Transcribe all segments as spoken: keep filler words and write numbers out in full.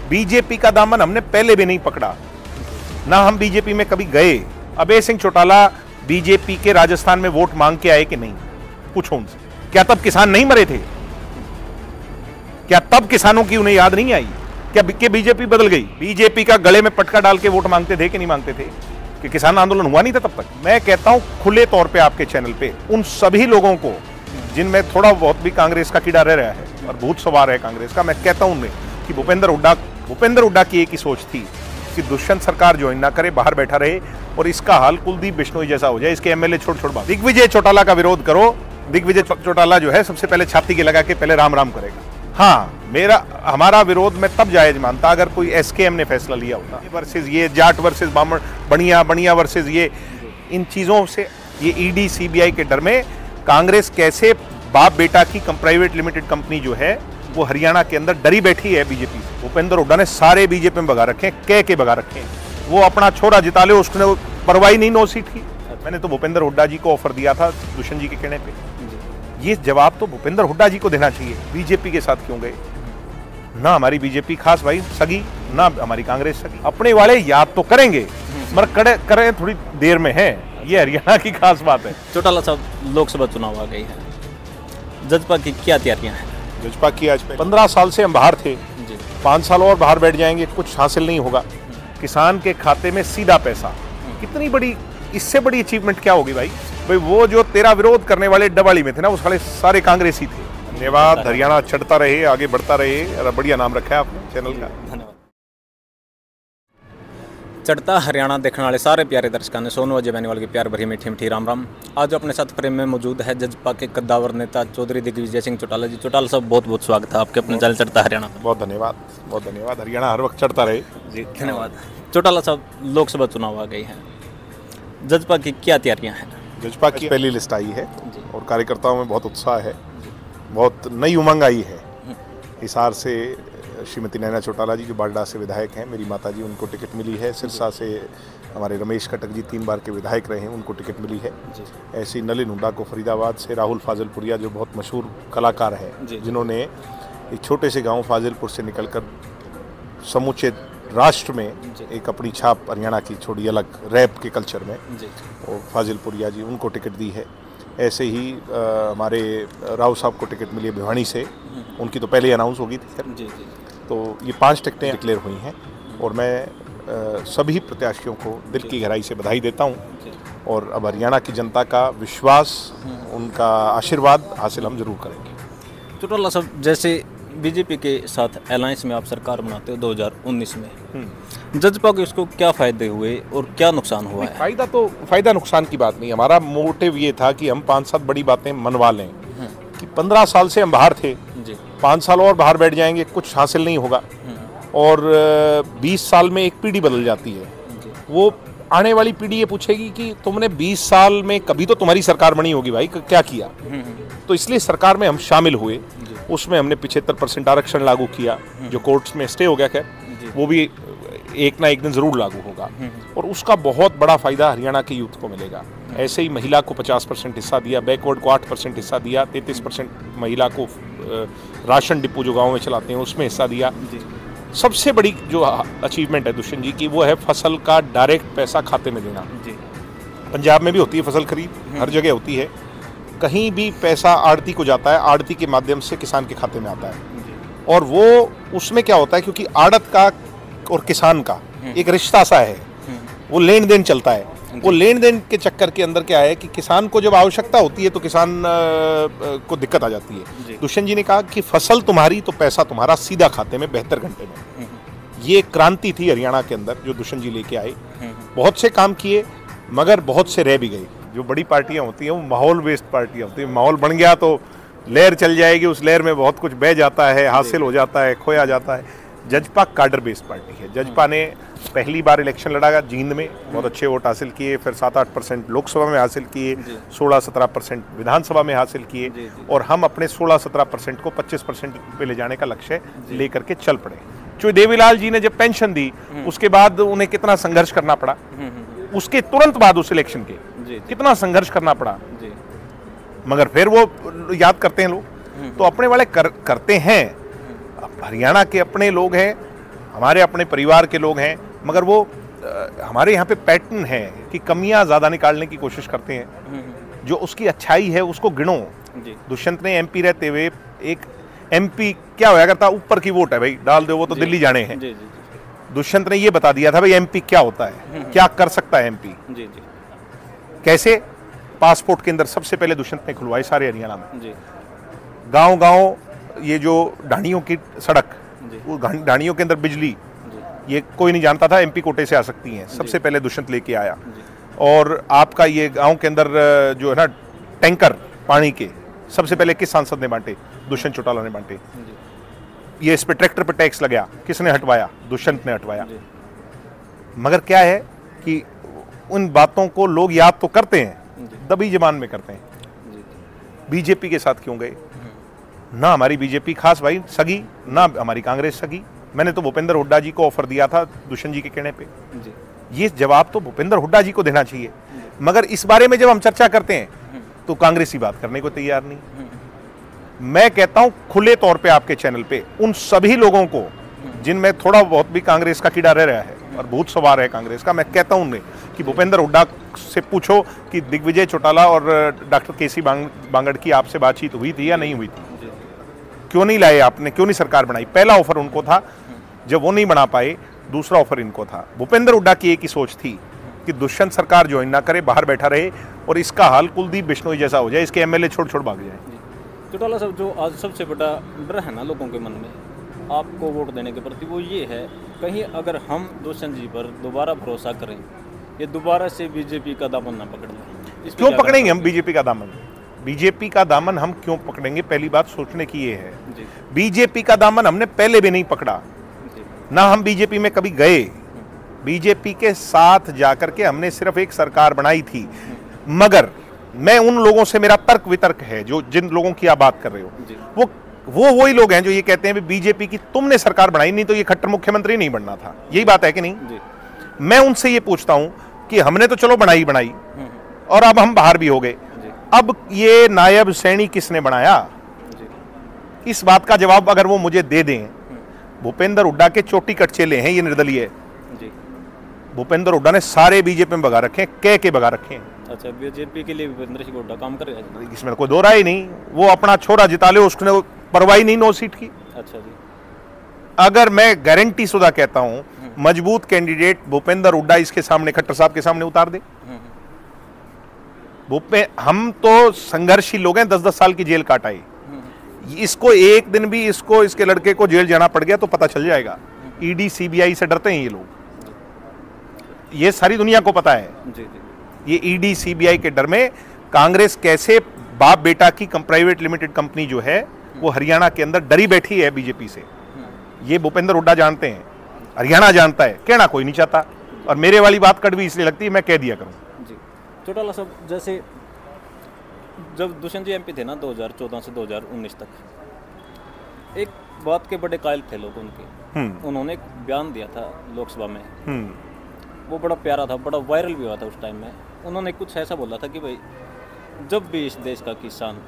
BJP का दामन हमने पहले भी नहीं पकड़ा, ना हम बीजेपी में कभी गए। अभय सिंह चौटाला बीजेपी के राजस्थान में वोट मांग के आए कि नहीं? पूछो उनसे। क्या तब किसान नहीं मरे थे? क्या तब किसानों की उन्हें याद नहीं आई? क्या कि बीजेपी बदल गई? बीजेपी का गले में पटका डाल के वोट मांगते थे कि नहीं मांगते थे? कि किसान आंदोलन हुआ नहीं था तब तक? मैं कहता हूं खुले तौर पे आपके चैनल पे उन सभी लोगों को जिनमें थोड़ा बहुत भी कांग्रेस का कीड़ा रह रहा है और भूत सवार है कांग्रेस का, मैं कहता हूं उनमें कि भूपेंद्र हुड्डा भूपेंद्र हुड्डा की एक ही सोच थी कि दुष्यंत सरकार ज्वाइन ना करे, बाहर बैठा रहे और इसका हाल कुलदीप बिश्नोई जैसा हो जाए, इसके एमएलए छोड़ छोड़ बात। दिग्विजय चौटाला का विरोध करो। दिग्विजय चौटाला जो है सबसे पहले छाती के लगा के पहले राम राम करेगा। हाँ, मेरा हमारा विरोध मैं तब जायज मानता अगर कोई एसकेएम ने फैसला लिया होता वर्सेस ये जाट वर्सेस बामण, बनिया बनिया वर्सेस ये, इन चीजों से ये ईडी सीबीआई के डर में कांग्रेस कैसे बाप बेटा की प्राइवेट लिमिटेड कंपनी जो है वो हरियाणा के अंदर डरी बैठी है बीजेपी से। भूपेंद्र हुड्डा ने सारे बीजेपी में भगा रखे, कह के भगा रखे। वो अपना छोरा जिता ले, उसने परवाही नहीं नौ सीट की। मैंने तो भूपेंद्र हुड्डा जी को ऑफर दिया था दुष्यंत जी के कहने पे। ये जवाब तो भूपेंद्र हुड्डा जी को देना चाहिए, बीजेपी के साथ क्यों गए? ना हमारी बीजेपी खास भाई सगी, ना हमारी कांग्रेस सगी। अपने वाले याद तो करेंगे मगर करें थोड़ी देर में है, ये हरियाणा की खास बात है। चौटाला साहब, लोकसभा चुनाव आ गई है, जजपा की क्या तैयारियां हैं? जजपा की आज पंद्रह साल से हम बाहर थे, पाँच साल और बाहर बैठ जाएंगे, कुछ हासिल नहीं होगा। किसान के खाते में सीधा पैसा, कितनी बड़ी, इससे बड़ी अचीवमेंट क्या होगी भाई? भाई वो जो तेरा विरोध करने वाले डबाली में थे ना, वो साले सारे कांग्रेसी थे। धन्यवाद। हरियाणा चढ़ता रहे, आगे बढ़ता रहे। बढ़िया नाम रखा है आपने चैनल का, धन्यवाद। चढ़ता हरियाणा देखने वाले सारे प्यारे दर्शकों ने सोनू अजय बेनीवाल की प्यार भरी मीठी मीठी राम राम। आज अपने साथ फ्रेम में मौजूद है जजपा के कद्दावर नेता चौधरी दिग्विजय सिंह चौटाला जी। चौटाला साहब, बहुत बहुत स्वागत है आपके अपने चैनल चढ़ता हरियाणा। बहुत धन्यवाद, बहुत धन्यवाद। हरियाणा हर वक्त चढ़ता रहे जी, धन्यवाद। चौटाला साहब, लोकसभा चुनाव आ गई है, जजपा की क्या तैयारियां हैं? जजपा की पहली लिस्ट आई है और कार्यकर्ताओं में बहुत उत्साह है, बहुत नई उमंग आई है। हिसार से श्रीमती नैना चौटाला जी जो बारडा से विधायक हैं, मेरी माता जी, उनको टिकट मिली है। सिरसा से हमारे रमेश कटक जी तीन बार के विधायक रहे हैं, उनको टिकट मिली है। ऐसी नलिन हुड्डा को फरीदाबाद से, राहुल फाजिलपुरिया जो बहुत मशहूर कलाकार हैं, जिन्होंने एक छोटे से गाँव फाजिलपुर से निकलकर समूचे राष्ट्र में एक अपनी छाप हरियाणा की छोड़ी अलग रैप के कल्चर में, और फाजिलपुरिया जी, उनको टिकट दी है। ऐसे ही आ, हमारे राव साहब को टिकट मिली है भिवानी से, उनकी तो पहले अनाउंस हो गई थी। जी, जी। तो ये पांच टिकटें डिक्लेयर हुई हैं और मैं आ, सभी प्रत्याशियों को दिल की गहराई से बधाई देता हूं, और अब हरियाणा की जनता का विश्वास, उनका आशीर्वाद हासिल हम जरूर करेंगे। चौटाला साहब, जैसे बीजेपी के साथ अलायंस में आप सरकार बनाते हो दो हज़ार उन्नीस में, जजपा के उसको क्या फायदे हुए और क्या नुकसान हुआ है? फायदा तो फायदा नुकसान की बात नहीं, हमारा मोटिव ये था कि हम पाँच सात बड़ी बातें मनवा लें कि पंद्रह साल से हम बाहर थे, पाँच साल और बाहर बैठ जाएंगे, कुछ हासिल नहीं होगा। और बीस साल में एक पीढ़ी बदल जाती है। वो आने वाली पीढ़ी ये पूछेगी कि तुमने बीस साल में कभी तो तुम्हारी सरकार बनी होगी भाई, क्या किया? तो इसलिए सरकार में हम शामिल हुए। उसमें हमने पिछहत्तर परसेंट आरक्षण लागू किया, जो कोर्ट्स में स्टे हो गया, खैर वो भी एक ना एक दिन जरूर लागू होगा, और उसका बहुत बड़ा फायदा हरियाणा के यूथ को मिलेगा। ऐसे ही महिला को पचास परसेंट हिस्सा दिया, बैकवर्ड को आठ परसेंट हिस्सा दिया, तैंतीस परसेंट महिला को राशन डिपो जो गाँव में चलाते हैं उसमें हिस्सा दिया। सबसे बड़ी जो अचीवमेंट है दुष्यंत जी की, वो है फसल का डायरेक्ट पैसा खाते में देना। पंजाब में भी होती है फसल खरीद, हर जगह होती है। कहीं भी पैसा आड़ती को जाता है, आड़ती के माध्यम से किसान के खाते में आता है, और वो उसमें क्या होता है, क्योंकि आड़त का और किसान का एक रिश्ता सा है, वो लेन देन चलता है। वो लेन देन के चक्कर के अंदर क्या है कि किसान को जब आवश्यकता होती है तो किसान को दिक्कत आ जाती है। दुष्यंत जी ने कहा कि फसल तुम्हारी तो पैसा तुम्हारा, सीधा खाते में बहत्तर घंटे में। ये क्रांति थी हरियाणा के अंदर जो दुष्यंत जी लेके आए। बहुत से काम किए मगर बहुत से रह भी गए। जो बड़ी पार्टियां होती हैं वो माहौल बेस्ड पार्टियां होती हैं। माहौल बन गया तो लहर चल जाएगी, उस लहर में बहुत कुछ बह जाता है, हासिल हो जाता है, खोया जाता है। जजपा काडर बेस्ड पार्टी है। जजपा ने पहली बार इलेक्शन लड़ा जींद में, बहुत अच्छे वोट हासिल किए, फिर सात आठ परसेंट लोकसभा में हासिल किए, सोलह सत्रह परसेंट विधानसभा में हासिल किए, और हम अपने सोलह सत्रह परसेंट को पच्चीस परसेंट पे ले जाने का लक्ष्य लेकर के चल पड़े। जो देवीलाल जी ने जब पेंशन दी उसके बाद उन्हें कितना संघर्ष करना पड़ा, उसके तुरंत बाद उस इलेक्शन के कितना संघर्ष करना पड़ा, मगर फिर वो याद करते हैं लोग, तो अपने वाले कर, करते हैं। हरियाणा के अपने लोग हैं, हमारे अपने परिवार के लोग हैं, मगर वो आ, हमारे यहाँ पे पैटर्न है कि कमियां ज़्यादा निकालने की कोशिश करते हैं। जो उसकी अच्छाई है उसको गिनो। दुष्यंत ने एमपी रहते हुए, एक एमपी क्या होया करता, ऊपर की वोट है भाई, डाल दो वो तो दिल्ली जाने हैं। दुष्यंत ने ये बता दिया था भाई एमपी क्या होता है, क्या कर सकता है एमपी। कैसे? पासपोर्ट केंद्र सबसे पहले दुष्यंत ने खुलवाए सारे हरियाणा में। गांव गांव ये जो ढाणियों की सड़क, वो ढाणियों के अंदर बिजली, ये कोई नहीं जानता था एमपी कोटे से आ सकती हैं, सबसे पहले दुष्यंत लेके आया। और आपका ये गांव के अंदर जो है ना टैंकर पानी के, सबसे पहले किस सांसद ने बांटे? दुष्यंत चौटाला ने बांटे। ये इस पे ट्रैक्टर पे टैक्स लगा, किसने हटवाया? दुष्यंत ने हटवाया। मगर क्या है कि उन बातों को लोग याद तो करते हैं, दबी जबान में करते हैं। बीजेपी के साथ क्यों गए? ना हमारी बीजेपी खास भाई सगी, ना हमारी कांग्रेस सगी। मैंने तो भूपेंद्र हुड्डा जी को ऑफर दिया था दुष्यंत जी के कहने पे। ये जवाब तो भूपेंद्र हुड्डा जी को देना चाहिए। मगर इस बारे में जब हम चर्चा करते हैं तो कांग्रेसी बात करने को तैयार नहीं। मैं कहता हूं खुले तौर पे आपके चैनल पे उन सभी लोगों को जिनमें थोड़ा बहुत भी कांग्रेस का कीड़ा रह रहा है और भूत सवार है कांग्रेस का, मैं कहता हूं उनमें कि भूपेंद्र हुड्डा से पूछो कि दिग्विजय चौटाला और डॉक्टर केसी बांगड़ की आपसे बातचीत हुई थी या नहीं हुई थी? क्यों नहीं लाए आपने, क्यों नहीं सरकार बनाई? पहला ऑफर उनको था, जब वो नहीं बना पाए दूसरा ऑफर इनको था। भूपेंद्र हुड्डा की एक ही सोच थी कि दुष्यंत सरकार ज्वाइन ना करे, बाहर बैठा रहे और इसका हाल कुलदीप बिश्नोई जैसा हो जाए, इसके एमएलए छोड़ छोड़ भाग जाए। चौटाला साहब, जो आज सबसे बड़ा डर है ना लोगों के मन में आपको वोट देने के प्रति, वो ये है कहीं अगर हम दुष्यंत जी पर दोबारा भरोसा करें, ये दोबारा से बीजेपी का दामन ना पकड़ लें। क्यों पकड़ेंगे हम बीजेपी का दामन? बीजेपी का दामन हम क्यों पकड़ेंगे? पहली बात सोचने की ये है, बीजेपी का दामन हमने पहले भी नहीं पकड़ा, ना हम बीजेपी में कभी गए। बीजेपी के साथ जाकर के हमने सिर्फ एक सरकार बनाई थी। मगर मैं उन लोगों से, मेरा तर्क वितर्क है, जो जिन लोगों की आप बात कर रहे हो, वो वो वही लोग हैं जो ये कहते हैं बीजेपी की तुमने सरकार बनाई नहीं तो ये खट्टर मुख्यमंत्री नहीं बनना था। यही बात है कि नहीं? मैं उनसे ये पूछता हूं कि हमने तो चलो बनाई बनाई और अब हम बाहर भी हो गए, अब ये नायब सैनी किसने बनाया? इस बात का जवाब अगर वो मुझे दे दें। भूपेंद्र हुड्डा के चोटी कटचेले हैं ये निर्दलीय। भूपेंद्र हुड्डा ने सारे बीजेपी में भगा रखे हैं, कह के भगा रखे हैं। अच्छा, बीजेपी के लिए भूपेंद्र सिंह हुड्डा काम कर रहे हैं, इसमें कोई दो राय नहीं। वो अपना छोरा जिता ले, उसने परवाही नहीं नौ सीट की। अच्छा जी। अगर मैं गारंटी शुदा कहता हूं, मजबूत कैंडिडेट भूपेंद्र हुड्डा इसके सामने, खट्टर साहब के सामने उतार दे। भूपे हम तो संघर्षी लोग हैं, दस दस साल की जेल काटाई। इसको एक दिन भी इसको इसके लड़के को जेल जाना पड़ गया तो पता चल जाएगा। ईडी सीबीआई से डरते हैं ये लोग, ये सारी दुनिया को पता है। जी जी। ये ईडी सीबीआई के डर में कांग्रेस कैसे बाप बेटा की प्राइवेट लिमिटेड कंपनी जो है वो हरियाणा के अंदर डरी बैठी है बीजेपी से। ये भूपेंद्र हुड्डा जानते हैं, हरियाणा जानता है, कहना कोई नहीं चाहता। और मेरे वाली बात कड़वी इसलिए लगती है, मैं कह दिया करूं। जी। चौटाला साहब, जैसे जब दुष्यंत जी एमपी थे ना दो हज़ार चौदह से दो हज़ार उन्नीस तक, एक बात के बड़े कायल थे लोग उनके। उन्होंने एक बयान दिया था लोकसभा में, वो बड़ा प्यारा था, बड़ा वायरल भी हुआ था उस टाइम में। उन्होंने कुछ ऐसा बोला था कि भाई जब भी इस देश का किसान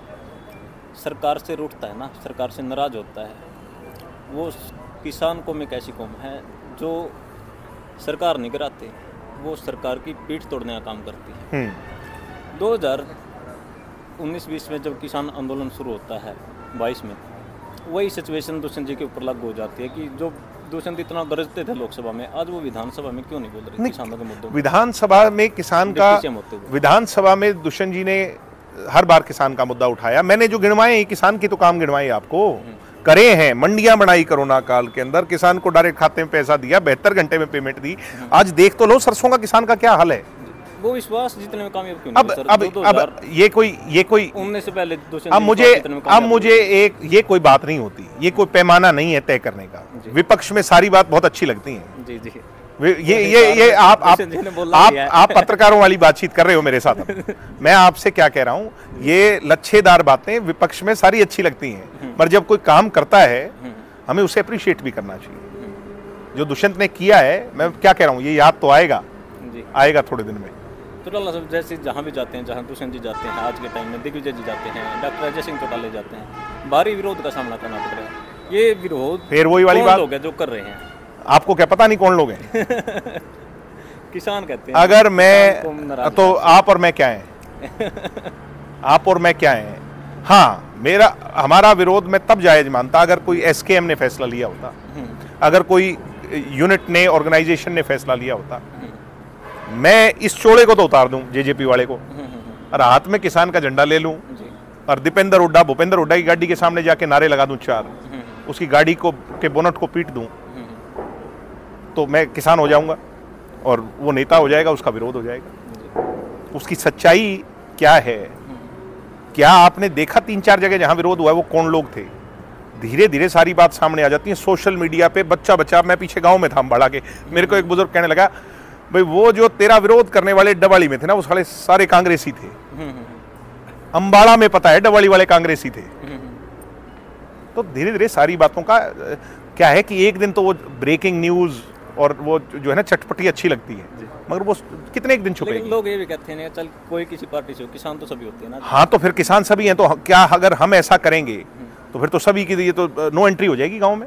सरकार से रूठता है ना, सरकार से नाराज होता है, वो किसान कौम एक ऐसी कौम है जो सरकार नहीं गिराते, वो सरकार की पीठ तोड़ने का काम करती है। दो हज़ार उन्नीस बीस में जब किसान आंदोलन शुरू होता है बाईस में, वही सिचुएशन दुष्यंत जी के ऊपर लागू हो जाती है कि जो दुष्यंत इतना गरजते थे लोकसभा में, आज वो विधानसभा में क्यों नहीं बोल रहे किसानों के मुद्दों? विधानसभा में किसान का, विधानसभा में दुष्यंत जी ने हर बार किसान का मुद्दा उठाया। मैंने जो गिनवाए किसान की तो काम गिनवाए आपको, करे हैं। मंडियां बनाई कोरोना काल के अंदर, किसान को डायरेक्ट खाते में पैसा दिया, बहत्तर घंटे में पेमेंट दी। आज देख तो लो सरसों का किसान का क्या हाल है। वो विश्वास जितने में कामयाब क्यों नहीं? अब सर, अब दो, दो अब ये कोई ये कोई उनने से पहले अब मुझे अब मुझे एक ये कोई बात नहीं होती, ये कोई पैमाना नहीं है तय करने का। विपक्ष में सारी बात बहुत अच्छी लगती है। जी जी। ये ये ये आप आप आप आप पत्रकारों वाली बातचीत कर रहे हो मेरे साथ। मैं आपसे क्या कह रहा हूँ, ये लच्छेदार बातें विपक्ष में सारी अच्छी लगती हैं, पर जब कोई काम करता है हमें उसे अप्रिशिएट भी करना चाहिए। जो दुष्यंत ने किया है, मैं क्या कह रहा हूँ, ये याद तो आएगा आएगा थोड़े दिन में। चौटाला साहब, जैसे जहाँ भी जाते हैं, जहाँ दुष्यंत जी जाते हैं, आज के टाइम में दिग्विजय जी जाते हैं, डॉक्टर अजय सिंह चौटाला जाते हैं, भारी विरोध का सामना करना पड़ रहा है। ये विरोध फिर वही वाली बात लोग हैं जो कर रहे हैं, आपको क्या पता नहीं कौन लोग हैं? किसान कहते हैं। अगर मैं तो आप और मैं क्या हैं? आप और मैं क्या हैं? हाँ, मेरा हमारा विरोध मैं तब जायज मानता अगर कोई एसकेएम ने फैसला लिया होता, अगर कोई यूनिट ने, ऑर्गेनाइजेशन ने फैसला लिया होता। मैं इस चोड़े को तो उतार दूं, जेजेपी वाले को, और हाथ में किसान का झंडा ले लूं और दीपेंद्र हुड्डा भूपेंद्र हुड्डा की गाड़ी के सामने जाके नारे लगा दूं चार, उसकी गाड़ी को के बोनट को पीट दूं, तो मैं किसान हो जाऊंगा और वो नेता हो जाएगा, उसका विरोध हो जाएगा। उसकी सच्चाई क्या है? क्या आपने देखा तीन चार जगह जहां विरोध हुआ है वो कौन लोग थे? धीरे धीरे सारी बात सामने आ जाती है सोशल मीडिया पे। बच्चा बच्चा, मैं पीछे गांव में था अम्बाड़ा के, मेरे को एक बुजुर्ग कहने लगा, भाई वो जो तेरा विरोध करने वाले डबाड़ी में थे ना, वो साले सारे कांग्रेसी थे। अम्बाड़ा में पता है डबाड़ी वाले कांग्रेसी थे। तो धीरे धीरे सारी बातों का क्या है कि एक दिन तो वो ब्रेकिंग न्यूज और वो जो है ना चटपटी अच्छी लगती है, मगर वो कितने एक दिन छुपेगी। लोग ये भी कहते हैं चल कोई किसी पार्टी से हो, किसान तो सभी होते हैं ना। हाँ, तो फिर किसान सभी हैं, तो क्या अगर हम ऐसा करेंगे तो फिर तो सभी की ये तो नो एंट्री हो जाएगी गांव में,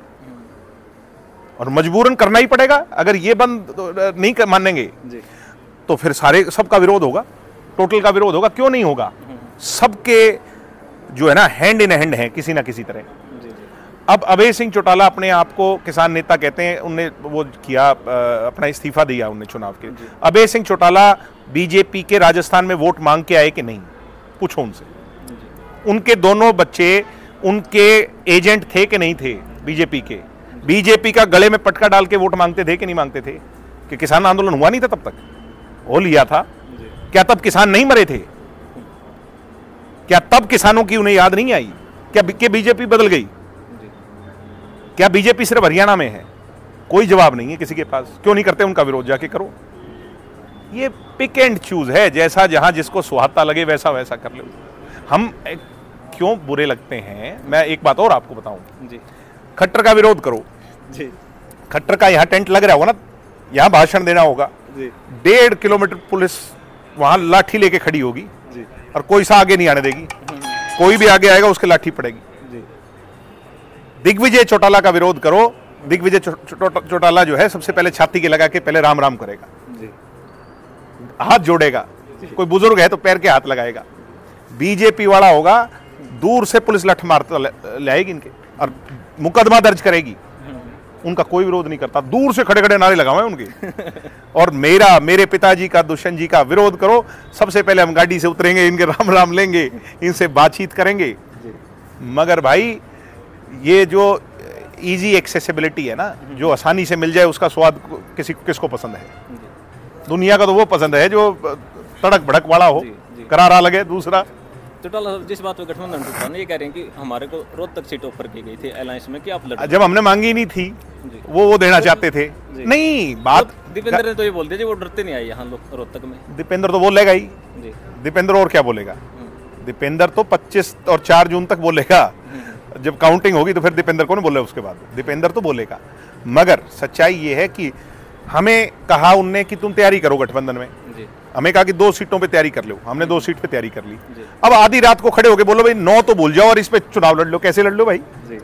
और मजबूरन करना ही पड़ेगा। अगर ये बंद नहीं कर मानेंगे तो फिर सारे सबका विरोध होगा, टोटल का विरोध होगा। क्यों नहीं होगा? सबके जो है ना हैंड इन हैंड है किसी ना किसी तरह। अब अभय सिंह चौटाला अपने आप को किसान नेता कहते हैं, उनने वो किया, अपना इस्तीफा दिया उनने चुनाव के। अभय सिंह चौटाला बीजेपी के राजस्थान में वोट मांग के आए कि नहीं? पूछो उनसे। उनके दोनों बच्चे उनके एजेंट थे कि नहीं थे बीजेपी के? बीजेपी का गले में पटका डाल के वोट मांगते थे कि नहीं मांगते थे? कि किसान आंदोलन हुआ नहीं था तब तक? वो लिया था। क्या तब किसान नहीं मरे थे? क्या तब किसानों की उन्हें याद नहीं आई? क्या कि बीजेपी बदल गई? क्या बीजेपी सिर्फ हरियाणा में है? कोई जवाब नहीं है किसी के पास। क्यों नहीं करते उनका विरोध? जाके करो। ये पिक एंड चूज है, जैसा जहां जिसको सुहाता लगे वैसा वैसा कर लो। हम क्यों बुरे लगते हैं? मैं एक बात और आपको बताऊं जी। खट्टर का विरोध करो जी। खट्टर का यहाँ टेंट लग रहा होगा ना, यहाँ भाषण देना होगा, डेढ़ किलोमीटर पुलिस वहां लाठी लेके खड़ी होगी जी। और कोई सा आगे नहीं आने देगी। कोई भी आगे आएगा उसके लाठी पड़ेगी जी। दिग्विजय चौटाला का विरोध करो। दिग्विजय चौटाला जो है सबसे पहले छाती के लगा के पहले राम राम करेगा जी। हाथ जोड़ेगा। कोई बुजुर्ग है तो पैर के हाथ लगाएगा। बीजेपी वाला होगा, दूर से पुलिस लठ मारता ले आएगी इनके और मुकदमा दर्ज करेगी। उनका कोई विरोध नहीं करता, दूर से खड़े खड़े नारे लगाए उनके। और मेरा मेरे पिताजी का, दुष्यंत जी का विरोध करो, सबसे पहले हम गाड़ी से उतरेंगे, इनके राम राम लेंगे, इनसे बातचीत करेंगे। मगर भाई ये जो इजी एक्सेसिबिलिटी है ना, जो आसानी से मिल जाए, उसका स्वाद किसी किसको पसंद है? दुनिया का तो वो पसंद है जो तड़क भड़क वाला हो, करारा लगे। दूसरा चौटाला जिस बात पे गठबंधन टूटा ना, ये कह रहे हैं कि हमारे को रोहतक सीट ऑफर की गई थी अलायंस में कि आप लड़ो। जब हमने मांगी नहीं थी वो वो देना चाहते थे। नहीं, बात दीपेंद्र ने तो ये बोल दिया जी वो डरते नहीं आए यहाँ लोग रोहतक में। दीपेंद्र तो बोलेगा ही। दीपेंद्र और क्या बोलेगा? दीपेंद्र तो पच्चीस और चार जून तक बोलेगा। जब काउंटिंग होगी तो फिर दीपेंद्र को नहीं बोले, उसके बाद दीपेंद्र तो बोलेगा। मगर सच्चाई ये है कि हमें कहा उनने कि तुम तैयारी करो गठबंधन में। हमें कहा कि दो सीटों पे तैयारी कर लो। हमने दो सीट पे तैयारी कर ली। अब आधी रात को खड़े होके बोलो भाई नौ तो भूल जाओ और इस पे चुनाव लड़ लो। कैसे लड़ लो भाई?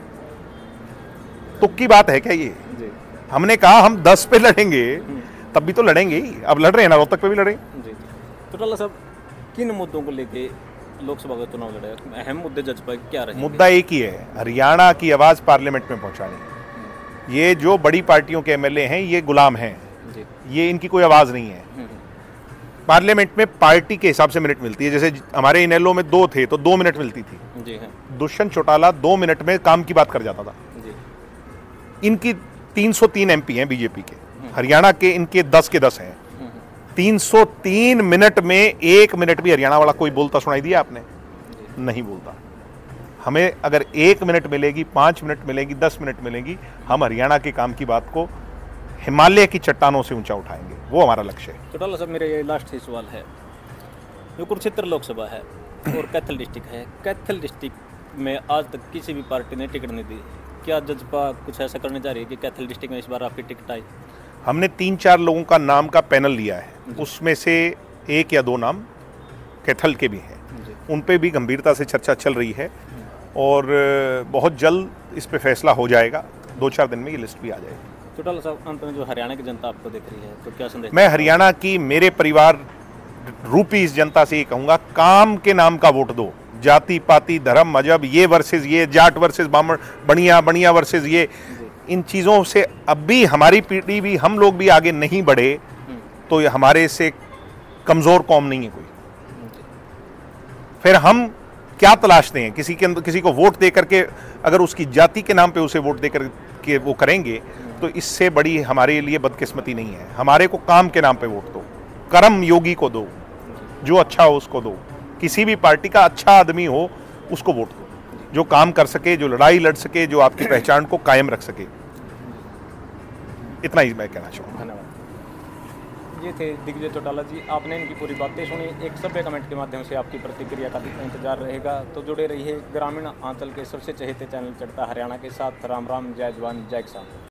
तुक की बात है क्या ये? हमने कहा हम दस पे लड़ेंगे, तब भी तो लड़ेंगे ही। अब लड़ रहे हैं ना, रोहतक पे भी लड़े। चौटाला साहब, किन मुद्दों को लेके लोकसभा का चुनाव लड़े? अहम मुद्दे जजपा क्या रहे? मुद्दा एक ही है, हरियाणा की आवाज पार्लियामेंट में पहुंचानी। ये जो बड़ी पार्टियों के एमएलए हैं ये गुलाम हैं, ये इनकी कोई आवाज नहीं है। पार्लियामेंट में पार्टी के हिसाब से मिनट मिलती है। जैसे हमारे इनेलो में दो थे तो दो मिनट मिलती थी जी। दुष्यंत चौटाला दो मिनट में काम की बात कर जाता था जी। इनकी तीन सौ तीन एमपी हैं बीजेपी के, हरियाणा के इनके दस के दस हैं। तीन सौ तीन मिनट में एक मिनट भी हरियाणा वाला कोई बोलता सुनाई दिया आपने? नहीं बोलता। हमें अगर एक मिनट मिलेगी, पाँच मिनट मिलेगी, दस मिनट मिलेगी, हम हरियाणा के काम की बात को हिमालय की चट्टानों से ऊंचा उठाएंगे। वो हमारा लक्ष्य है। चौटाला साहब, मेरा ये लास्ट ही सवाल है। जो कुरुक्षेत्र लोकसभा है और कैथल डिस्ट्रिक्ट है, कैथल डिस्ट्रिक्ट में आज तक किसी भी पार्टी ने टिकट नहीं दी। क्या जजपा कुछ ऐसा करने जा रही है कि कैथल डिस्ट्रिक्ट में इस बार आपकी टिकट आई? हमने तीन चार लोगों का नाम का पैनल लिया है, उसमें से एक या दो नाम कैथल के भी हैं। उन पे भी गंभीरता से चर्चा चल रही है और बहुत जल्द इस पे फैसला हो जाएगा। दो चार दिन में ये लिस्ट भी आ जाएगी। चौटाला साहब, अंत में जो हरियाणा की जनता आपको देख रही है तो क्या संदेश? मैं हरियाणा की मेरे परिवार रूपी इस जनता से ये कहूँगा, काम के नाम का वोट दो। जाति पाति धर्म मजहब ये वर्सेस ये, जाट वर्सेस बामण, बनिया बनिया वर्सेस ये, इन चीज़ों से अब भी हमारी पीढ़ी भी, हम लोग भी आगे नहीं बढ़े तो ये हमारे से कमज़ोर कौम नहीं है कोई। फिर हम क्या तलाशते हैं? किसी के अंदर किसी को वोट दे करके अगर उसकी जाति के नाम पे उसे वोट दे कर के वो करेंगे तो इससे बड़ी हमारे लिए बदकिस्मती नहीं है। हमारे को काम के नाम पे वोट दो, कर्म योगी को दो, जो अच्छा हो उसको दो, किसी भी पार्टी का अच्छा आदमी हो उसको वोट दो, जो काम कर सके, जो लड़ाई लड़ सके, जो आपकी पहचान को कायम रख सके। इतना ही मैं कहना चाहूँगा। धन्यवाद। ये थे दिग्विजय चौटाला जी। आपने इनकी पूरी बातें सुनी। एक सभ्य कमेंट के माध्यम से आपकी प्रतिक्रिया का इंतजार रहेगा, तो जुड़े रहिए ग्रामीण आंचल के सबसे चहेते चैनल चढ़ता हरियाणा के साथ। राम राम, जय जवान जय किसान।